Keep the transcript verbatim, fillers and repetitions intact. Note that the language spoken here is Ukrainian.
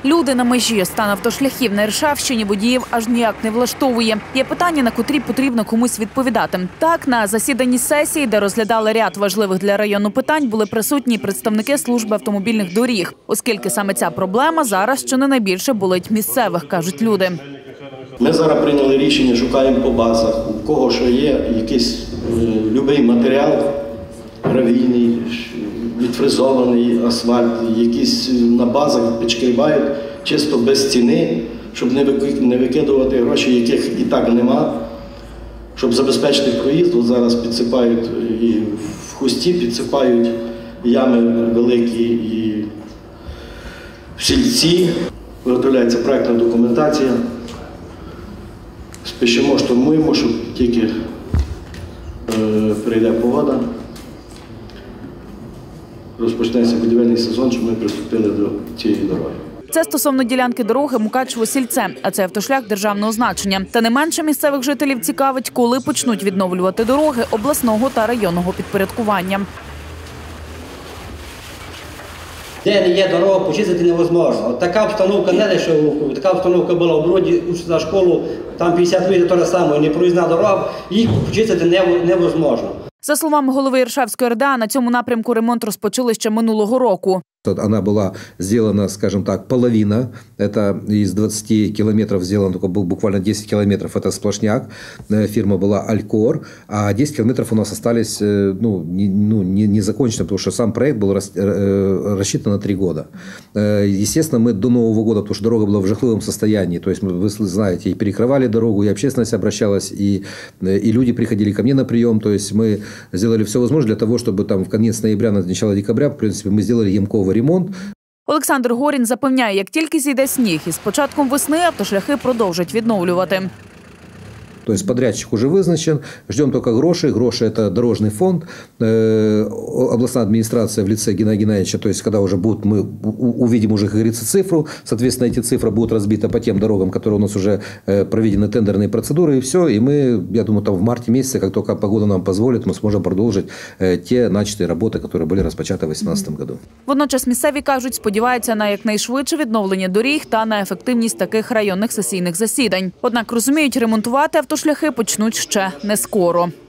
Люди на межі. Стан автошляхів на Іршавщині водіїв аж ніяк не влаштовує. Є питання, на котрі потрібно комусь відповідати. Так, на засіданні сесії, де розглядали ряд важливих для району питань, були присутні представники служби автомобільних доріг. Оскільки саме ця проблема зараз чи не найбільше болить місцевих, кажуть люди. Ми зараз прийняли рішення, шукаємо по базах, у кого що є, якийсь будь-який матеріал, гравійний, відфрезований асфальт, якісь на базах підшкрібають, чисто без ціни, щоб не викидувати гроші, яких і так нема, щоб забезпечити проїзд. От зараз підсипають і в хусті, підсипають ями великі і в сільці, виготовляється проєктна документація. Спішимо, штурмуємо, щоб тільки е, прийде погода, розпочнеться будівельний сезон, щоб ми приступили до цієї дороги. Це стосовно ділянки дороги Мукачево-Сільце, а це автошлях державного значення. Та не менше місцевих жителів цікавить, коли почнуть відновлювати дороги обласного та районного підпорядкування. Де не є дорога, почистити невозможно. От така обстановка не лише у Лукові, така обстановка була в Броді, за школу, там п'ятдесят метрів того самого, непроїзна дорога, їх почистити невозможно. За словами голови Іршавської РДА, на цьому напрямку ремонт розпочали ще минулого року. Она была сделана, скажем так, половина. Это из двадцати километров сделано только буквально десять километров. Это сплошняк. Фирма была Алькор. А десять километров у нас остались ну, не, ну, не, не закончены, потому что сам проект был рассчитан на три года. Естественно, мы до Нового года, потому что дорога была в жахливом состоянии. То есть, вы знаете, и перекрывали дорогу, и общественность обращалась, и, и люди приходили ко мне на прием. То есть, мы сделали все возможное для того, чтобы там в конец ноября, начало декабря, в принципе, мы сделали ямковый ремонт. Олександр Горін запевняє, як тільки зійде сніг, із початком весни автошляхи продовжать відновлювати. То есть подрядчик уже вызначен, ждем только гроши. Гроши – это дорожный фонд, областная администрация в лице Геннадия Геннадьевича, то есть когда уже будут, мы увидим уже, как говорится, цифру, соответственно, эти цифры будут разбиты по тем дорогам, которые у нас уже проведены тендерные процедуры, и все. И мы, я думаю, там в марте месяце, как только погода нам позволит, мы сможем продолжить те начатые работы, которые были распочаты в дві тисячі вісімнадцятому году. Водночас місцеві кажуть, сподіваються на якнайшвидше відновлення доріг та на ефективність таких районних сесійних засідань. Однак розуміють, ремонтувати автошляхи почнуть ще не скоро.